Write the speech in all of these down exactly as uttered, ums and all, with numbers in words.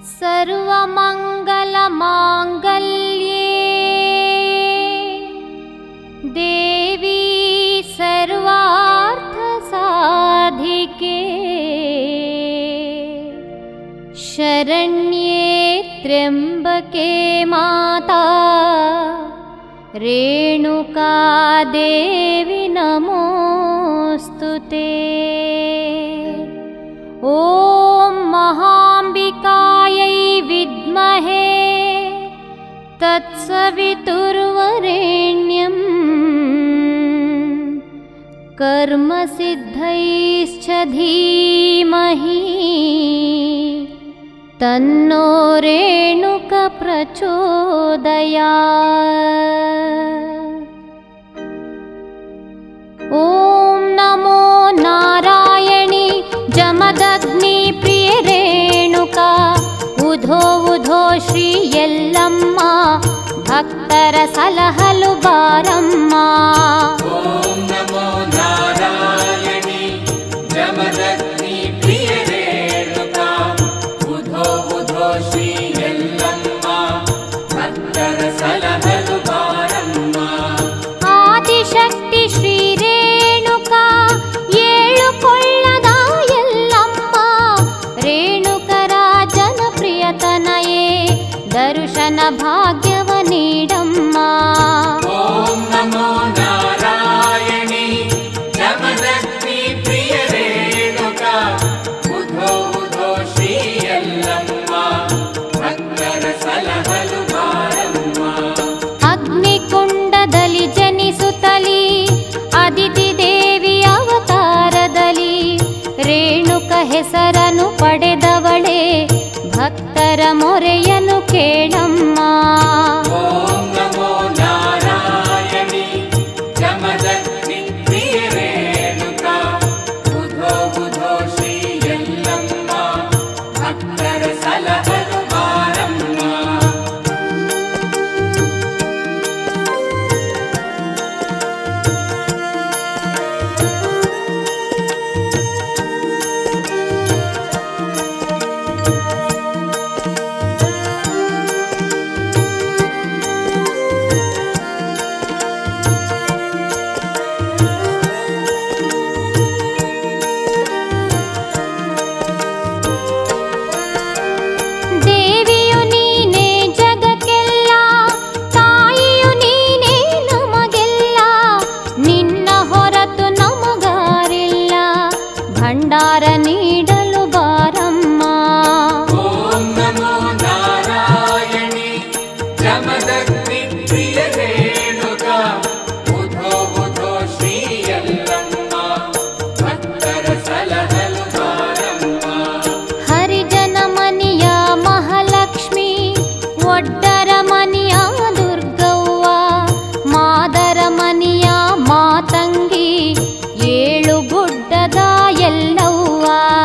सर्वमङ्गलमाङ्गल्ये देवी सर्वार्थसाधिके शरण्ये त्र्यम्बके माता रेणुका देवी नमोस्तुते। ॐ महाम्बिकायै विद्महे तत्सवितुर्वरेण्यं कर्मसिद्धैश्च धीमहि तन्नो रेणुका प्रचोदयात्। ॐ नमो नारायणी जमदग्नि प्रिय रेणुका उधो उधो श्री यल्लम्म भक्तर सलहलु बारम्म। ॐ नमो नारायणी जमदग्नि प्रिय रेणुका उधो उधो श्री यल्लम्म भक्तर सलहलु बारम्म। आदिशक्ति श्री रेणुका ಏಳು ಕೊಳ್ಳದ ಯಲ್ಲಮ್ಮ ರೇಣುಕರಾಜನ ಪ್ರಿಯತನಯೇ ದರ್ಶನ ಭಾಗ್ಯವ ನೀಡಮ್ಮ। ಓಂ ನಮೋ ನಾರಾಯಣಿ ಜಮದಗ್ನಿ ಪ್ರಿಯ ರೇಣುಕಾ ಉಧೋ ಉಧೋ ಶ್ರೀ ಯಲ್ಲಮ್ಮ ಭಕ್ತರ ಸಲಹಲು ಬಾರಮ್ಮ। ಅಗ್ನಿಕುಂಡದಲ್ಲಿ ಜನಿಸುತ್ತಲಿ ಅದಿತಿ ದೇವಿ ಅವತಾರದಲ್ಲಿ ರೇಣುಕ ಹೆಸರನ್ನು ಪಡೆದವಳೆ ಭಕ್ತರ ಮೊರೆಯನ್ನು ಕೇಳಮ್ಮ। ಓಂ ನಮೋ ನಾರಾಯಣಿ ಜಮದಗ್ನಿ ಪ್ರಿಯ ರೇಣುಕಾ ಉಧೋ ಉಧೋ ಶ್ರೀ ಯಲ್ಲಮ್ಮ ಭಕ್ತರ ಸಲಹಲು ಬಾರಮ್ಮ। ದೇವಿಯು ನೀನೇ ಜಗಕ್ಕೆಲ್ಲ ತಾಯಿಯು ನೀನೇ ನಮಗೆಲ್ಲ ನಿನ್ನ ಹೊರತು ನಮಗಾರಿಲ್ಲ ಭಂಡಾರ ನೀಡಲು ಬಾರಮ್ಮ। ಓಂ ನಮೋ ನಾರಾಯಣಿ ಜಮದಗ್ನಿ ಪ್ರಿಯ ರೇಣುಕಾ ಉಧೋ ಉಧೋ ಶ್ರೀ ಯಲ್ಲಮ್ಮ ಭಕ್ತರ ಸಲಹಲು ಬಾರಮ್ಮ। ಹರಿಜನ ಮನಿಯ ಮಹಾಲಕ್ಷ್ಮಿ ಒಡ್ಡರ ಮನಿಯ ದುರ್ಗವ್ವ ಮಾದರ ಮನಿಯ ಮಾತಂಗಿ ಏಳು ಗುಡ್ಡದ ಎಲ್ಲವ್ವ।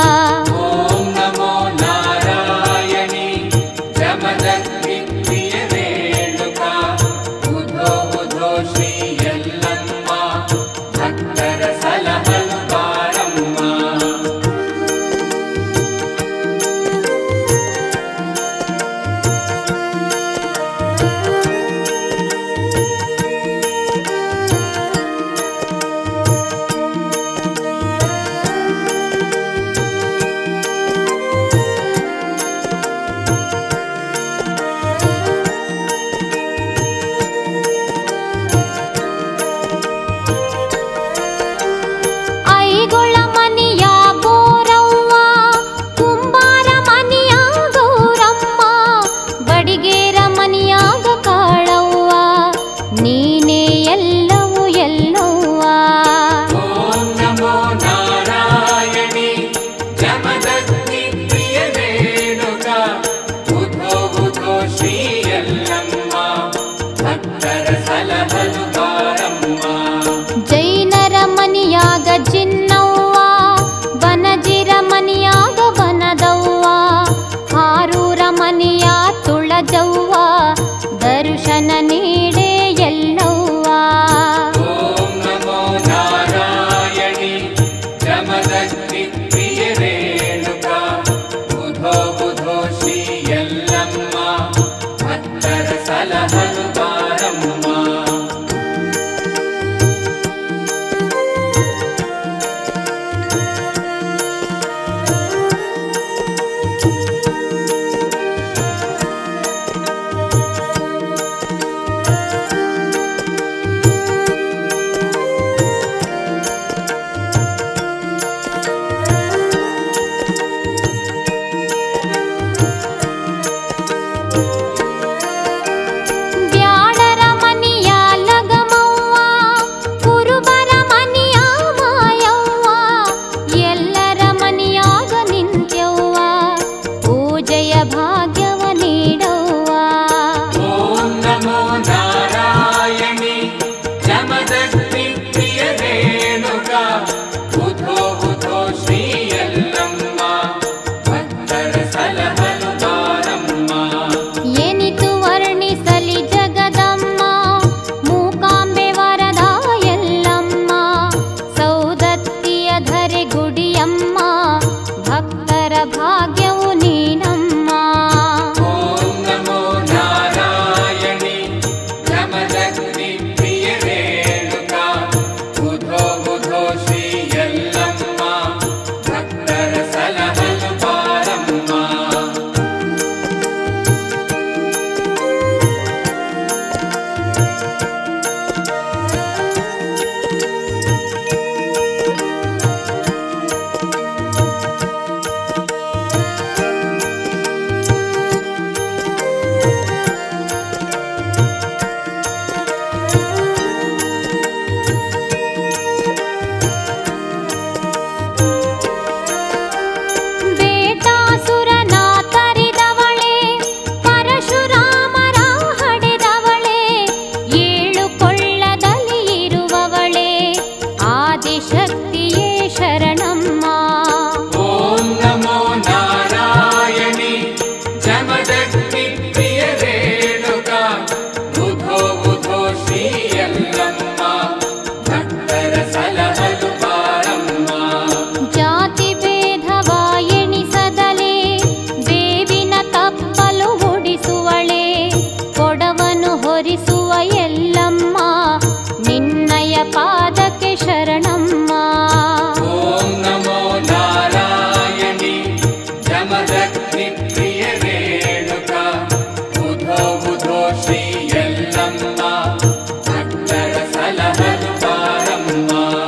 ಆದಿಶಕ್ತಿಯೇ ಶರಣಮ್ಮ. ಓಂ ನಮೋ ನಾರಾಯಣಿ ಜಮದಗ್ನಿ ಪ್ರಿಯ ರೇಣುಕಾ ಬುಧೋ ಬುಧೋ ಶ್ರೀ ಯಲ್ಲಮ್ಮ ಭಕ್ತರ ಸಲಹಲು ಬಾರಮ್ಮ. ಜಾತಿ ಭೇದವ ಎಣಿಸದಲೇ ಬೇವಿನ ತಪ್ಪಲು ಹೊಡಿಸುವಳೆ ಕೊಡವನು ಹೊರಿಸುವ ಎಲ್ಲಮ್ಮ ನಿನ್ನಯ ಪಾದಕ್ಕೆ ಶರಣಮ್ಮ. ಓಂ ನಮೋ ನಾರಾಯಣಿ ಜಮದಗ್ನಿ ಪ್ರಿಯ ರೇಣುಕಾ ಬುಧೋ ಬುಧೋ ಶ್ರೀ ಯಲ್ಲಮ್ಮ ಭಕ್ತರ ಸಲಹಲು ಬಾರಮ್ಮ.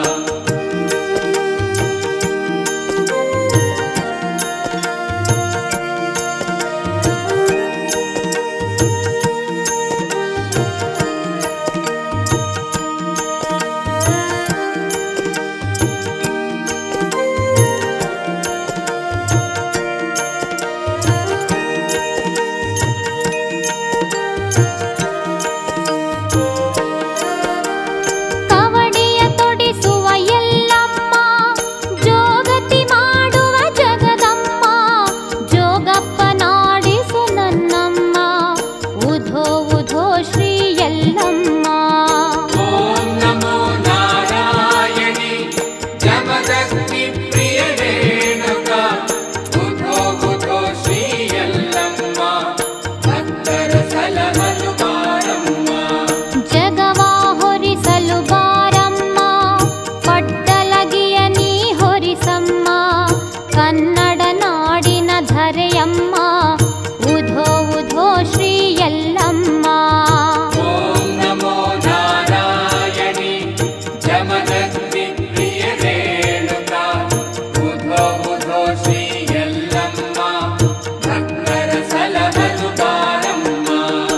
ಕವಡಿಯ ತೊಡಿಸುವ ಎಲ್ಲಮ್ಮ ಜೋಗತಿ ಮಾಡುವ ಜಗದಮ್ಮ ಜೋಗಪ್ಪ ನಾಡಿಸು ನನ್ನಮ್ಮ ಉಧೋ ಉಧೋ ಶ್ರೀ ಯಲ್ಲಮ್ಮ. ಓಂ ನಮೋ ನಾರಾಯಣಿ ಜಮದಗ್ನಿ ಪ್ರಿಯ ರೇಣುಕಾ ಬುಧೋ ಬುಧೋ ಶ್ರೀ ಯಲ್ಲಮ್ಮ ಭಕ್ತರ ಸಲಹಲು ಬಾರಮ್ಮ. ಜಗವಾ ಹೊರಿಸಲು ಬಾರಮ್ಮ ಪಟ್ಟಲಗಿಯ ನೀ ಹೊರಿಸಮ್ಮ ಕನ್ನಡ ನಾಡಿನ ಧರೆಯಮ್ಮ ಉಧೋ ಉಧೋ ಶ್ರೀ ಯಲ್ಲಮ್ಮ. ಓಂ ನಮೋ ನಾರಾಯಣಿ ಜಮದಗ್ನಿ ಪ್ರಿಯ ರೇಣುಕಾ ಬುಧೋ ಬುಧೋ ಶ್ರೀ ಯಲ್ಲಮ್ಮ ಭಕ್ತರ ಸಲಹಲು ಬಾರಮ್ಮ.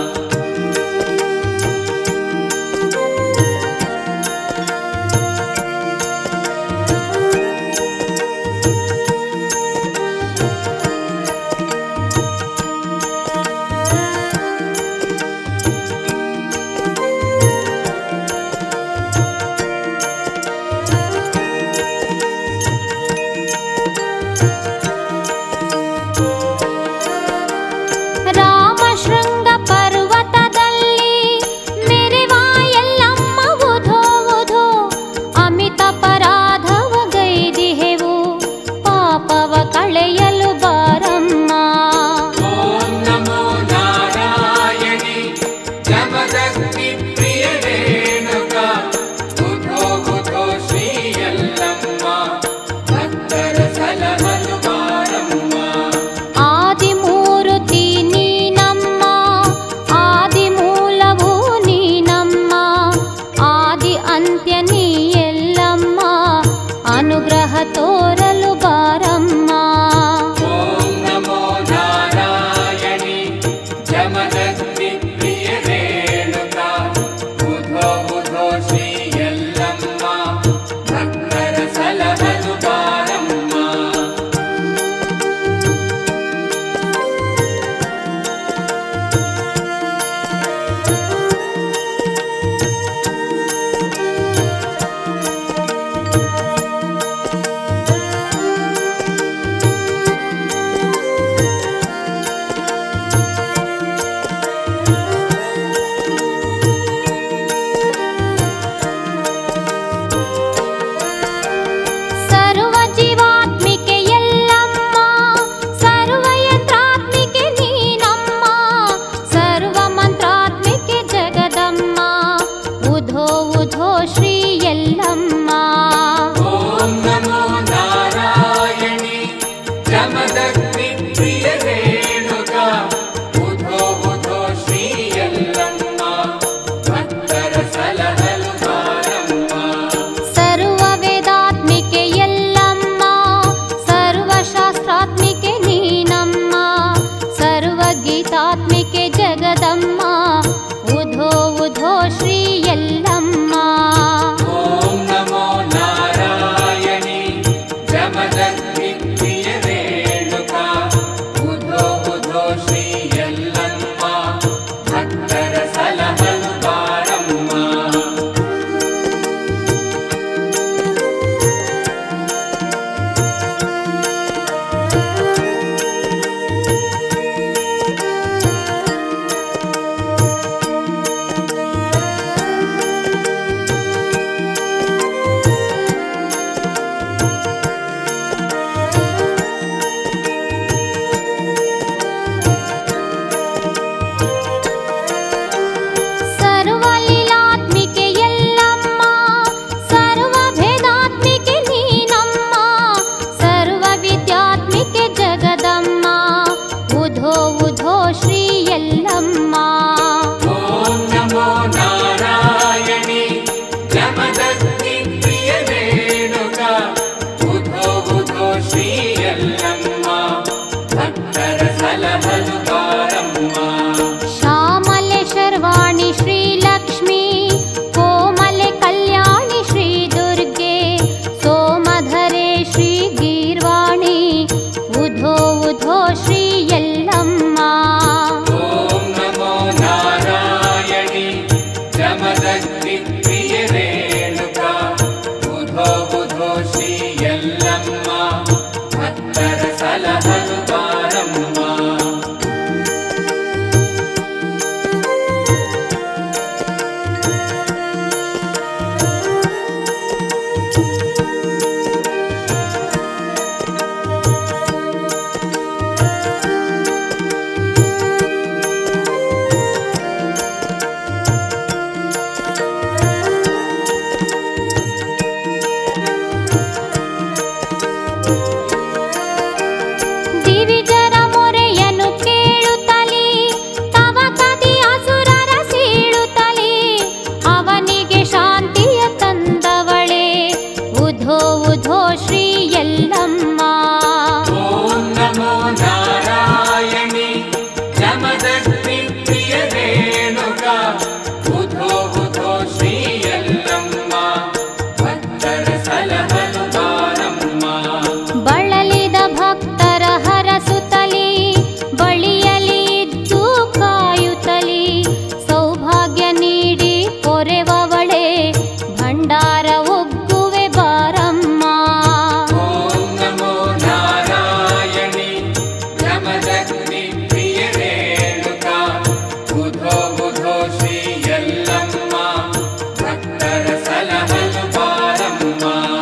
ರಾಮಶೃಂಗ ಪರ್ವತದಲ್ಲಿ ಮೆರೆವ ಎಲ್ಲಮ್ಮ ಉಧೋ ಉಧೋ ಅಮಿತ ಪರಾಧವ ಗೈದಿಹೆವು ಪಾಪವ ಕಳೆಯಲು ಬಾರಮ್ಮ. ಓಂ ನಮೋ ನಾರಾಯಣಿ ಜಮದಗ್ನಿ ಪ್ರಿಯ ರೇಣುಕಾ ಬುಧೋ ಬುಧೋ ಶ್ರೀ ಯಲ್ಲಮ್ಮ ಭಕ್ತರ ಸಲಹಲು ಬಾರಮ್ಮ. ಆದಿಮೂರುತಿ ನೀನಮ್ಮ ಆದಿಮೂಲವೂ ನೀನಮ್ಮ ಆದಿ ಅಂತ್ಯ ನೀ ಎಲ್ಲಮ್ಮ ಅನುಗ್ರಹ ತೋರಲು ಬಾರಮ್ಮ. ಓಂ ನಮೋ ನಾರಾಯಣಿ ಜಮದಗ್ನಿ ಪ್ರಿಯ ರೇಣುಕಾ ಬುಧೋ ಬುಧೋ ಶ್ರೀ ಯಲ್ಲಮ್ಮ ಭಕ್ತರ ಸಲಹಲು ಬಾರಮ್ಮ. ದಿವಿಜರ ಮೊರೆಯನ್ನು ಕೇಳುತ್ತಲೇ ತವ ಕದಿ ಅಸುರರ ಸೀಳುತ್ತಲೇ ಅವನಿಗೆ ಶಾಂತಿಯ ತಂದವಳೆ ಉಧೋ ಉಧೋ ಶ್ರೀ ಎಲ್ಲಮ್ಮ. ಓಂ ನಮೋ ನಾರಾಯಣಿ ಜಮದಗ್ನಿ ಪ್ರಿಯ ರೇಣುಕಾ ಉಧೋ ಉಧೋ ಶ್ರೀ ಎಲ್ಲಮ್ಮ ಭಕ್ತರ ಸಲಹಲು ಬಾರಮ್ಮ. ಬಳಲಿದ ಭಕ್ತರ ಹರಸುತ್ತಲೇ ಬಳಿಯಲಿ ಇದ್ದು ಕಾಯುತ್ತಲೇ ಸೌಭಾಗ್ಯ ನೀಡಿ ಪೊರೆವವಳೆ ಭಂಡಾರ ಒಗ್ಗುವೆ ಬಾರಮ್ಮ. ಓಂ ನಮೋ ನಾರಾಯಣಿ ಜಮದಗ್ನಿ ಪ್ರಿಯ ರೇಣುಕಾ ಉಧೋ ಉಧೋ ಶ್ರೀ ಎಲ್ಲಮ್ಮ ಭಕ್ತರ ಸಲಹಲು ಬಾರಮ್ಮ.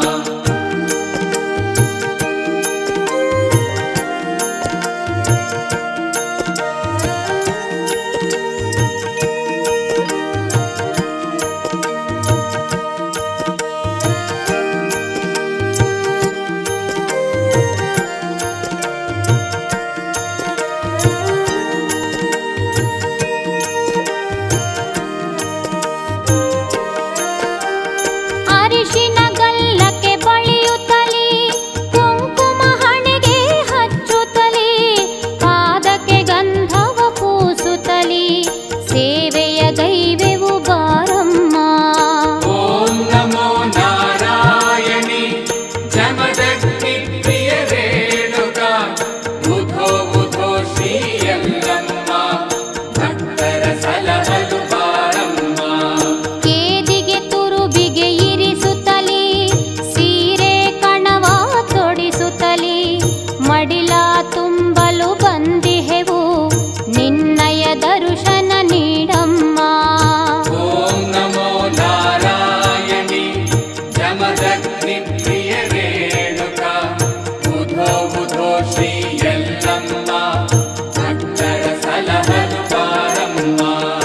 ಅರಿಶಿನ ಗಲ್ಲಕ್ಕೆ ಬಳಿಯುತ್ತಲೇ ಕುಂಕುಮ ಹಣೆಗೆ ಹಚ್ಚುತ್ತಲೇ ಪಾದಕ್ಕೆ ಗಂಧವ ಪೂಸುತ್ತಲೇ ಸೇವೆಯ ಗೈವೆವು ಬಾರಮ್ಮ. ಓಂ ನಮೋ ನಾರಾಯಣಿ ಜಮದಗ್ನಿ ಪ್ರಿಯ ರೇಣುಕಾ ಉಧೋ ಉಧೋ ಶ್ರೀ ಎಲ್ಲಮ್ಮ ಭಕ್ತರ ಸಲಹಲು ಬಾರಮ್ಮ. ಕೇದಿಗೆ ತುರುಬಿಗೆ ಇರಿಸುತ್ತಲೇ ಸೀರೆ ಕಣವ ತೊಡಿಸುತ್ತಲೇ ಮಡಿಲ ತುಂಬಲು ಬಂದಿಹೆವು ನಿನ್ನಯ ದರ್ಶನ ನೀಡಮ್ಮ. ಓಂ ನಮೋ ನಾರಾಯಣಿ ಜಮದಗ್ನಿ ಪ್ರಿಯ ರೇಣುಕಾ ಉಧೋ ಉಧೋ ಶ್ರೀ ಎಲ್ಲಮ್ಮ ಭಕ್ತರ ಸಲಹಲು ಬಾರಮ್ಮ.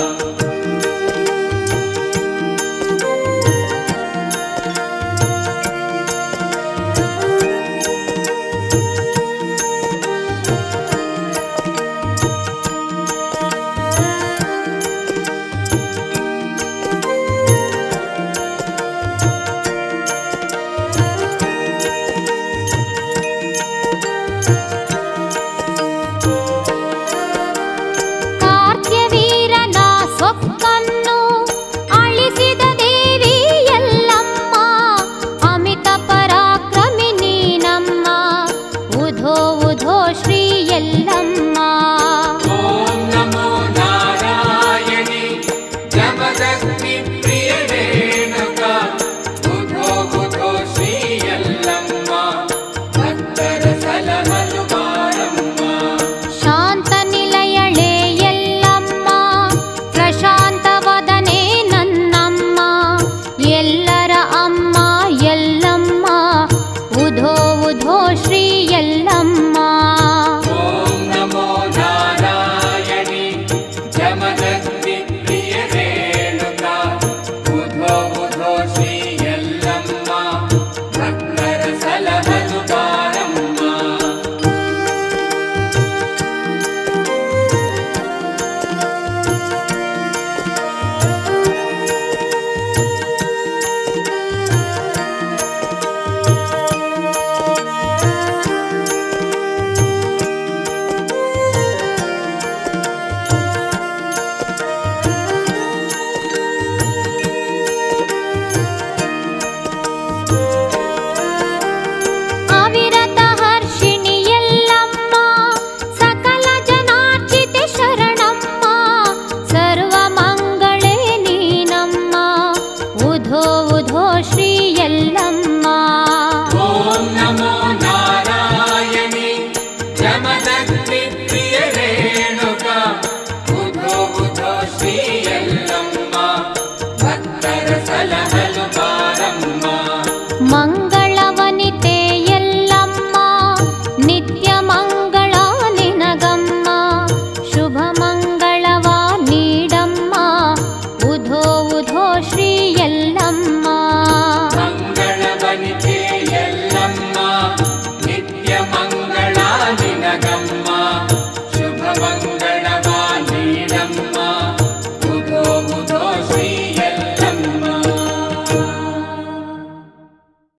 ಕಾರ್ತ್ಯವೀರನ ಸೊಕ್ಕನ್ನು ಅಳಿಸಿದ ದೇವಿ ಎಲ್ಲಮ್ಮ ಅಮಿತ ಪರಾಕ್ರಮಿ ನೀನಮ್ಮ ಉಧೋ ಉಧೋ ಶ್ರೀ ಎಲ್ಲಮ್ಮ. ಓಂ ನಮೋ ನಾರಾಯಣಿ ಜಮದಗ್ನಿ ಪ್ರಿಯ ರೇಣುಕಾ ಉಧೋ ಉಧೋ ಶ್ರೀ ಎಲ್ಲಮ್ಮ ಭಕ್ತರ ಸಲಹಲು ಬಾರಮ್ಮ. ಶಾಂತ ನಿಲಯಳೆ ಎಲ್ಲಮ್ಮ ಪ್ರಶಾಂತ ವದನೆ ನನ್ನಮ್ಮ ಎಲ್ಲರ ಅಮ್ಮ ಎಲ್ಲಮ್ಮ ಉಧೋ ಉಧೋ ಶ್ರೀ ಎಲ್ಲಮ್ಮ. ಓಂ ನಮೋ ನಾರಾಯಣಿ ಜಮದಗ್ನಿ ಪ್ರಿಯ ರೇಣುಕಾ ಉಧೋ ಉಧೋ ಶ್ರೀ ಎಲ್ಲಮ್ಮ ಭಕ್ತರ ಸಲಹಲು